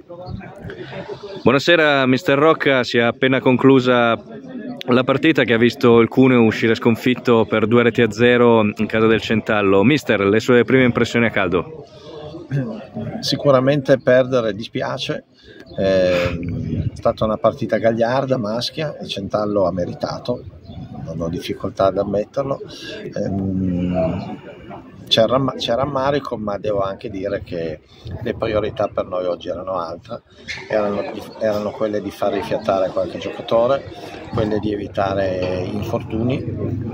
Buonasera mister Rocca, si è appena conclusa la partita che ha visto il Cuneo uscire sconfitto per 2-0 in casa del Centallo. Mister, le sue prime impressioni a caldo? Sicuramente perdere dispiace, è stata una partita gagliarda, maschia, il Centallo ha meritato, non ho difficoltà ad ammetterlo. C'è rammarico, ma devo anche dire che le priorità per noi oggi erano altre, erano quelle di far rifiatare qualche giocatore, quelle di evitare infortuni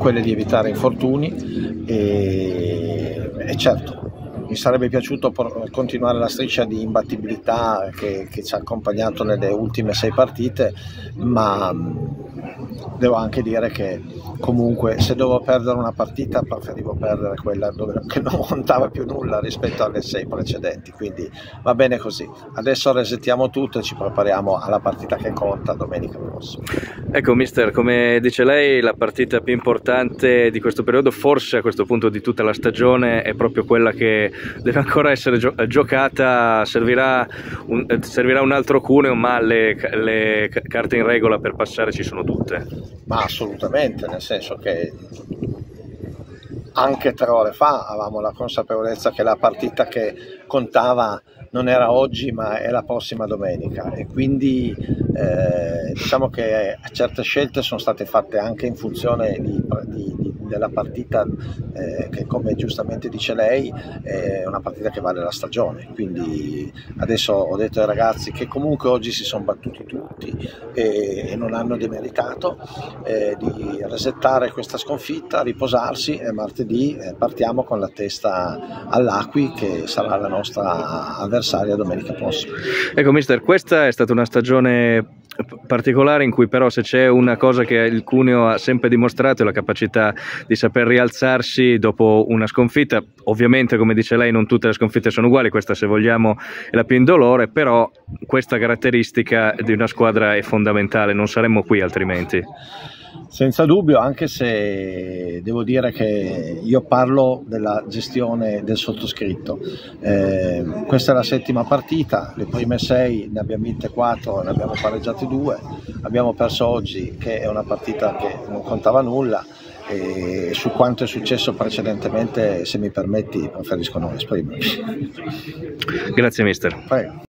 e certo mi sarebbe piaciuto continuare la striscia di imbattibilità che ci ha accompagnato nelle ultime 6 partite, ma devo anche dire che comunque se dovevo perdere una partita preferivo perdere quella che non contava più nulla rispetto alle 6 precedenti, quindi va bene così. Adesso resettiamo tutto e ci prepariamo alla partita che conta domenica prossima. Ecco mister, come dice lei, la partita più importante di questo periodo, forse a questo punto di tutta la stagione, è proprio quella che deve ancora essere giocata. Servirà un altro Cuneo, ma le carte in regola per passare ci sono tutte. Ma assolutamente, nel senso che anche 3 ore fa avevamo la consapevolezza che la partita che contava non era oggi ma è la prossima domenica, e quindi diciamo che certe scelte sono state fatte anche in funzione della partita che, come giustamente dice lei, è una partita che vale la stagione. Quindi adesso ho detto ai ragazzi che comunque oggi si sono battuti tutti e non hanno demeritato, di resettare questa sconfitta, riposarsi, e martedì partiamo con la testa all'Acqui, che sarà la nostra avversaria domenica prossima. Ecco mister, questa è stata una stagione particolare in cui però, se c'è una cosa che il Cuneo ha sempre dimostrato, è la capacità di saper rialzarsi dopo una sconfitta. Ovviamente, come dice lei, non tutte le sconfitte sono uguali, questa se vogliamo è la più indolore, però questa caratteristica di una squadra è fondamentale, non saremmo qui altrimenti. Senza dubbio, anche se devo dire che io parlo della gestione del sottoscritto. Questa è la 7ª partita, le prime 6 ne abbiamo vinte 4, ne abbiamo pareggiate 2, abbiamo perso oggi, che è una partita che non contava nulla, e su quanto è successo precedentemente, se mi permetti, preferisco non esprimermi. Grazie mister. Prego.